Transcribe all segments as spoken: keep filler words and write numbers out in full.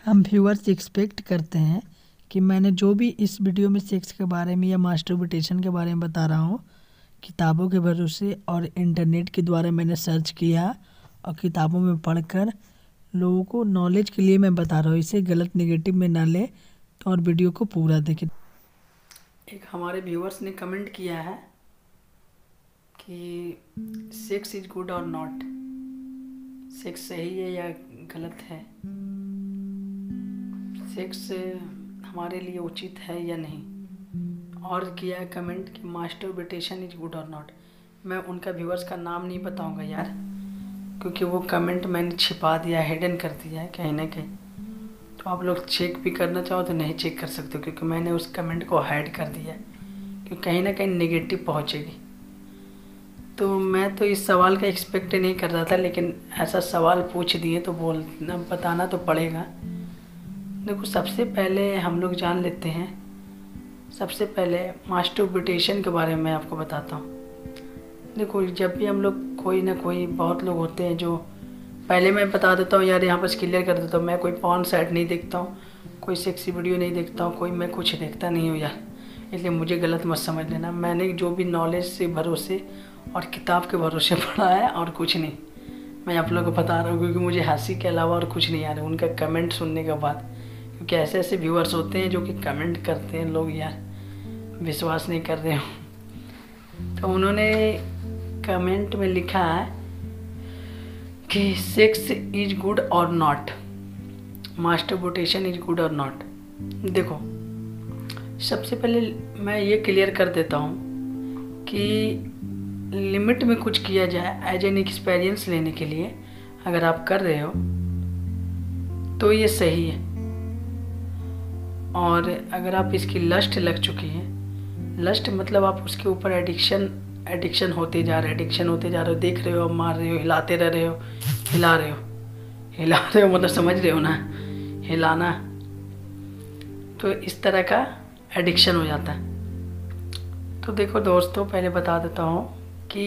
हम viewers expect करते हैं कि मैंने जो भी इस वीडियो में सेक्स के बारे में या मास्टरबेटेशन के बारे में बता रहा हूँ, किताबों के भरोसे और इंटरनेट के द्वारा मैंने सर्च किया और किताबों में पढ़कर लोगों को नॉलेज के लिए मैं बता रहा हूँ। इसे गलत नेगेटिव में ना ले और वीडियो को पूरा देखें। एक हमारे व्यूअर्स ने कमेंट किया है कि sex is good or not, sex सही है या गलत है, सेक्स हमारे लिए उचित है या नहीं, और किया है कमेंट कि masturbation is good or not. मैं उनका व्यूअर्स का नाम नहीं बताऊंगा यार, क्योंकि वो कमेंट मैंने छिपा दिया, हिडन कर दिया है कहीं ना कहीं। तो आप लोग चेक भी करना चाहो तो नहीं चेक कर सकते, क्योंकि मैंने उस कमेंट को हाइड कर दिया है, क्योंकि कहीं ना कहीं नेगेटिव पहुंचेगी। तो मैं तो इस सवाल का एक्सपेक्ट नहीं कर रहा था, लेकिन ऐसा सवाल पूछ दिए तो बोलना बताना तो पड़ेगा। देखो, सबसे पहले हम लोग जान लेते हैं, सबसे पहले मास्टरबेटेशन के बारे में आपको बताता हूँ। देखो, जब भी हम लोग कोई ना कोई, बहुत लोग होते हैं जो, पहले मैं बता देता हूँ यार, यहाँ पर क्लियर कर देता हूँ, मैं कोई पॉर्न साइट नहीं देखता हूँ, कोई सेक्सी वीडियो नहीं देखता हूँ, कोई मैं कुछ देखता नहीं हूँ यार, इसलिए मुझे गलत मत समझ लेना। मैंने जो भी नॉलेज से भरोसे और किताब के भरोसे पढ़ा है और कुछ नहीं, मैं आप लोगों को बता रहा हूँ, क्योंकि मुझे हंसी के अलावा और कुछ नहीं आ रहा है उनका कमेंट सुनने के बाद। क्योंकि ऐसे ऐसे व्यूअर्स होते हैं जो कि कमेंट करते हैं, लोग यार विश्वास नहीं कर रहे हो। तो उन्होंने कमेंट में लिखा है कि sex is good or not, masturbation is good or not. देखो, सबसे पहले मैं ये क्लियर कर देता हूँ कि लिमिट में कुछ किया जाए एज एन एक्सपीरियंस लेने के लिए, अगर आप कर रहे हो तो ये सही है। और अगर आप इसकी लस्ट लग चुकी है, लस्ट मतलब आप उसके ऊपर एडिक्शन एडिक्शन होते जा रहे एडिक्शन होते जा रहे हो, देख रहे हो, मार रहे हो, हिलाते रह रहे हो, हिला रहे हो हिला रहे हो मतलब समझ रहे हो ना, हिलाना, तो इस तरह का एडिक्शन हो जाता है। तो देखो दोस्तों, पहले बता देता हूँ कि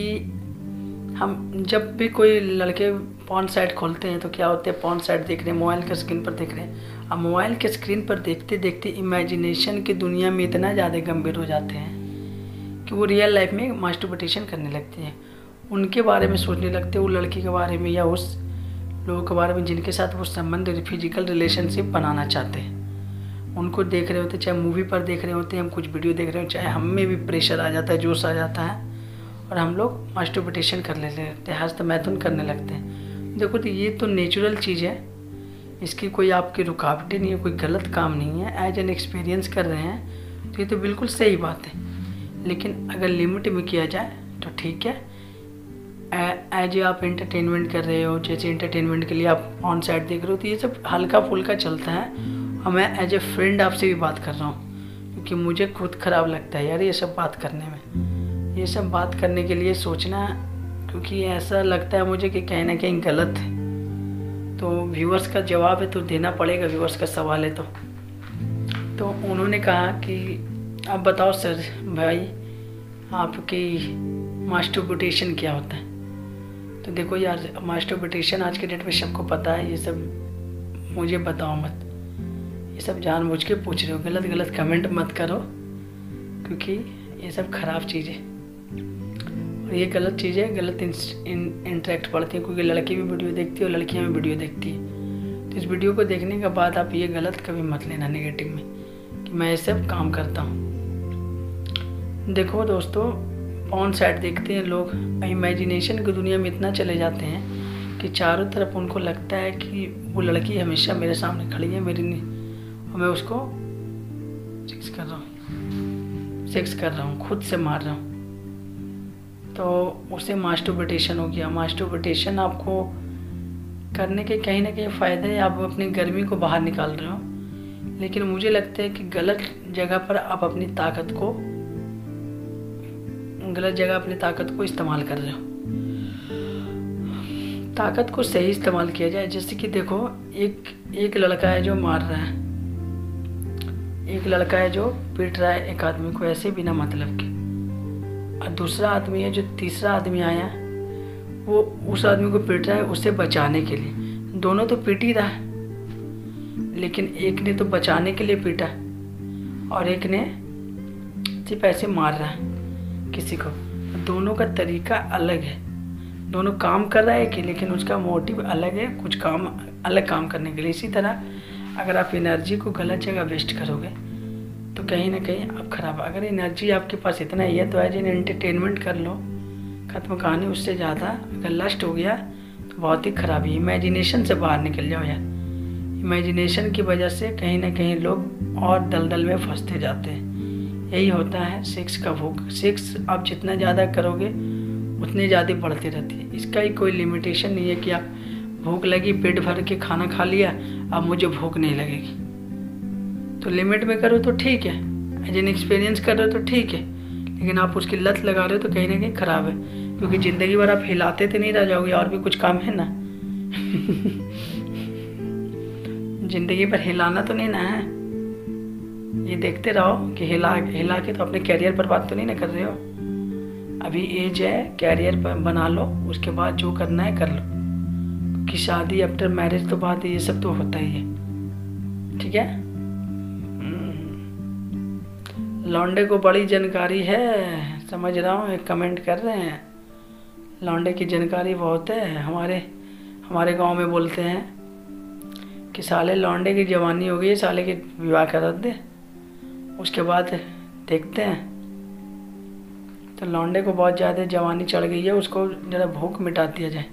हम जब भी कोई लड़के पॉर्न साइट खोलते हैं तो क्या होते हैं, पॉर्न साइट देख रहे हैं, मोबाइल के स्क्रीन पर देख रहे हैं। अब मोबाइल के स्क्रीन पर देखते देखते इमेजिनेशन की दुनिया में इतना ज़्यादा गंभीर हो जाते हैं कि वो रियल लाइफ में मास्टरबेटेशन करने लगते हैं, उनके बारे में सोचने लगते हैं, वो लड़की के बारे में या उस लोगों के बारे में जिनके साथ वो संबंध, फिजिकल रिलेशनशिप बनाना चाहते हैं। उनको देख रहे होते, चाहे मूवी पर देख रहे होते हैं, हम कुछ वीडियो देख रहे हो, चाहे हम में भी प्रेशर आ जाता है, जोश आ जाता है और हम लोग मास्टरबेटेशन कर लेते हैं, हस्तमैथुन करने लगते हैं। देखो, तो ये तो नेचुरल चीज़ है, इसकी कोई आपकी रुकावटें नहीं है, कोई गलत काम नहीं है, एज एन एक्सपीरियंस कर रहे हैं तो ये तो बिल्कुल सही बात है। लेकिन अगर लिमिट में किया जाए तो ठीक है। एज आप एंटरटेनमेंट कर रहे हो, जैसे एंटरटेनमेंट के लिए आप ऑन साइड देख रहे हो, तो ये सब हल्का फुल्का चलता है। और मैं एज ए फ्रेंड आपसे भी बात कर रहा हूँ, क्योंकि मुझे खुद ख़राब लगता है यार ये सब बात करने में, ये सब बात करने के लिए सोचना, क्योंकि ऐसा लगता है मुझे कि कहीं ना कहीं गलत है। तो व्यूअर्स का जवाब है तो देना पड़ेगा, व्यूअर्स का सवाल है तो तो उन्होंने कहा कि अब बताओ सर भाई, आपकी मास्टरबेटेशन क्या होता है। तो देखो यार, मास्टरबेटेशन आज के डेट में सबको पता है, ये सब मुझे बताओ मत, ये सब जानबूझ के पूछ रहे हो, गलत गलत कमेंट मत करो, क्योंकि ये सब ख़राब चीज़ है और ये गलत चीज़ है, गलत इंटरेक्ट पड़ती है, क्योंकि लड़की भी वीडियो देखती है और लड़कियाँ भी वीडियो देखती है। तो इस वीडियो को देखने के बाद आप ये गलत कभी मत लेना नेगेटिव में कि मैं ये सब काम करता हूँ। देखो दोस्तों, पॉर्न साइट देखते हैं लोग, इमेजिनेशन की दुनिया में इतना चले जाते हैं कि चारों तरफ उनको लगता है कि वो लड़की हमेशा मेरे सामने खड़ी है, मेरी नहीं, और मैं उसको सेक्स कर रहा हूँ सेक्स कर रहा हूँ खुद से मार रहा हूँ, तो उसे मास्टरबेटेशन हो गया। मास्टरबेटेशन आपको करने के कहीं ना कहीं फ़ायदे हैं, आप अपनी गर्मी को बाहर निकाल रहे हो, लेकिन मुझे लगता है कि गलत जगह पर आप अपनी ताकत को गलत जगह अपनी ताकत को इस्तेमाल कर रहे हो। ताकत को सही इस्तेमाल किया जाए, जैसे कि देखो, एक एक लड़का है जो मार रहा है, एक लड़का है जो पीट रहा है एक आदमी को ऐसे बिना मतलब के, और दूसरा आदमी है जो तीसरा आदमी आया, वो उस आदमी को पीट रहा है उससे बचाने के लिए। दोनों तो पीट ही रहा है, लेकिन एक ने तो बचाने के लिए पीटा और एक ने सिर्फ ऐसे मार रहा है किसी को। दोनों का तरीका अलग है, दोनों काम कर रहा है कि, लेकिन उसका मोटिव अलग है, कुछ काम अलग काम करने के लिए। इसी तरह अगर आप एनर्जी को गलत जगह वेस्ट करोगे तो कहीं ना कहीं आप खराब। अगर एनर्जी आपके पास इतना ही है तो एज एन एंटरटेनमेंट कर लो, खत्म कहानी। उससे ज़्यादा अगर लस्ट हो गया तो बहुत ही खराबी। इमेजिनेशन से बाहर निकल जाओ यार। इमेजिनेशन की वजह से कहीं ना कहीं लोग और दलदल में फंसते जाते हैं। यही होता है सेक्स का भूख। सेक्स आप जितना ज़्यादा करोगे उतनी ज़्यादा बढ़ती रहती है। इसका ही कोई लिमिटेशन नहीं है कि आप भूख लगी, पेट भर के खाना खा लिया, अब मुझे भूख नहीं लगेगी। तो लिमिट में करो तो ठीक है, एज एन एक्सपीरियंस कर रहे हो तो ठीक है, लेकिन आप उसकी लत लगा रहे हो तो कहीं ना कहीं ख़राब है। क्योंकि ज़िंदगी भर आप हिलाते तो नहीं रह जाओगे, और भी कुछ काम है ना। ज़िंदगी भर हिलाना तो नहीं ना है। ये देखते रहो कि हिला हिला के तो अपने कैरियर पर बात तो नहीं ना कर रहे हो। अभी एज है, कैरियर बना लो, उसके बाद जो करना है कर लो। कि शादी आफ्टर मैरिज तो बात ये सब तो होता ही है, ठीक है। लौंडे को बड़ी जानकारी है, समझ रहा हूँ। एक कमेंट कर रहे हैं लौंडे की जानकारी बहुत है। हमारे हमारे गांव में बोलते हैं कि साले लौंडे की जवानी हो गई, साले के विवाह करा दे, उसके बाद देखते हैं। तो लौंडे को बहुत ज़्यादा जवानी चढ़ गई है, उसको ज़रा भूख मिटा दिया जाए।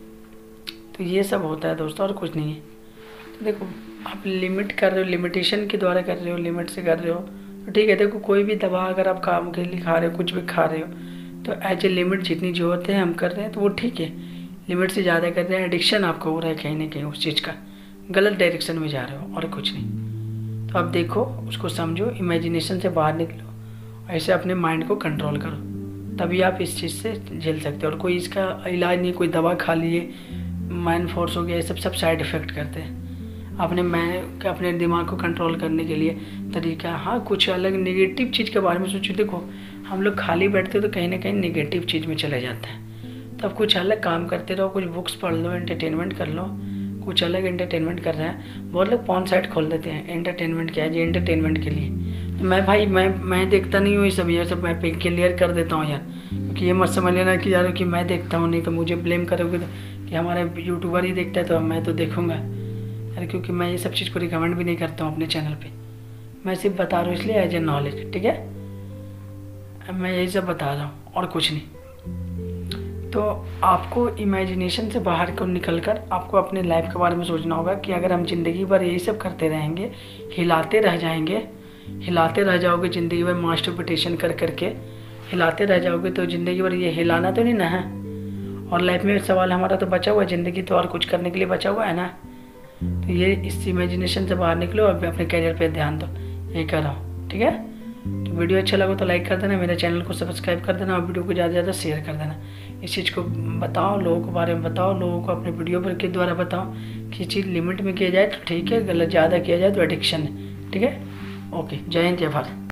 तो ये सब होता है दोस्तों, और कुछ नहीं है। तो देखो आप लिमिट कर रहे हो, लिमिटेशन के द्वारा कर रहे हो, लिमिट से कर रहे हो तो ठीक है। देखो कोई भी दवा अगर आप काम के लिए खा रहे हो, कुछ भी खा रहे हो, तो एज ए लिमिट जितनी ज़रूरत है हम कर रहे हैं तो वो ठीक है। लिमिट से ज़्यादा कर रहे हैं, एडिक्शन आपको हो रहा है कहीं ना कहीं उस चीज़ का, गलत डायरेक्शन में जा रहे हो और कुछ नहीं। तो आप देखो, उसको समझो, इमेजिनेशन से बाहर निकलो, ऐसे अपने माइंड को कंट्रोल करो, तभी आप इस चीज़ से झेल सकते हो। और कोई इसका इलाज नहीं, कोई दवा खा लिए माइंड फोर्स हो गया, ये सब सब साइड इफ़ेक्ट करते हैं। अपने मैं अपने दिमाग को कंट्रोल करने के लिए तरीका, हाँ कुछ अलग नेगेटिव चीज़ के बारे में सोचो। देखो हम लोग खाली बैठते तो कहीं ना कहीं नेगेटिव चीज़ में चले जाते हैं। तो अब कुछ अलग काम करते रहो, कुछ बुक्स पढ़ लो, एंटरटेनमेंट कर लो, कुछ अलग एंटरटेनमेंट कर रहे हैं। बहुत लोग पॉन साइट खोल देते हैं, एंटरटेनमेंट क्या है जी, एंटरटेनमेंट के लिए। तो मैं भाई मैं मैं देखता नहीं हूँ ये सब, ये सब मैं क्लियर कर देता हूँ यार। क्योंकि ये मत समझ लेना कि यार कि मैं देखता हूँ, नहीं तो मुझे ब्लेम करोगे तो कि हमारा यूट्यूबर ही देखता है तो मैं तो देखूँगा यार। क्योंकि मैं ये सब चीज़ को रिकमेंड भी नहीं करता हूँ अपने चैनल पे, मैं सिर्फ बता रहा हूँ इसलिए एज ए नॉलेज, ठीक है। मैं यही सब बता रहा हूँ और कुछ नहीं। तो आपको इमेजिनेशन से बाहर को निकलकर आपको अपने लाइफ के बारे में सोचना होगा कि अगर हम ज़िंदगी भर यही सब करते रहेंगे, हिलाते रह जाएंगे, हिलाते रह जाओगे ज़िंदगी भर, मास्टरबेशन कर करके हिलाते रह जाओगे, तो ज़िंदगी भर ये हिलाना तो नहीं ना है। और लाइफ में सवाल हमारा तो बचा हुआ है, ज़िंदगी तो और कुछ करने के लिए बचा हुआ है ना। तो ये इस इमेजिनेशन से बाहर निकलो और अपने कैरियर पे ध्यान दो, यही कर रहा हूँ, ठीक है। तो वीडियो अच्छा लगा तो लाइक कर देना, मेरे चैनल को सब्सक्राइब कर देना और वीडियो को ज़्यादा से ज़्यादा शेयर कर देना। इस चीज़ को बताओ, लोगों के बारे में बताओ, लोगों को अपने वीडियो पर के द्वारा बताओ कि चीज़ लिमिट में किया जाए तो ठीक है, गलत ज़्यादा किया जाए तो एडिक्शन है, ठीक है। ओके, जय हिंद, जय भारत।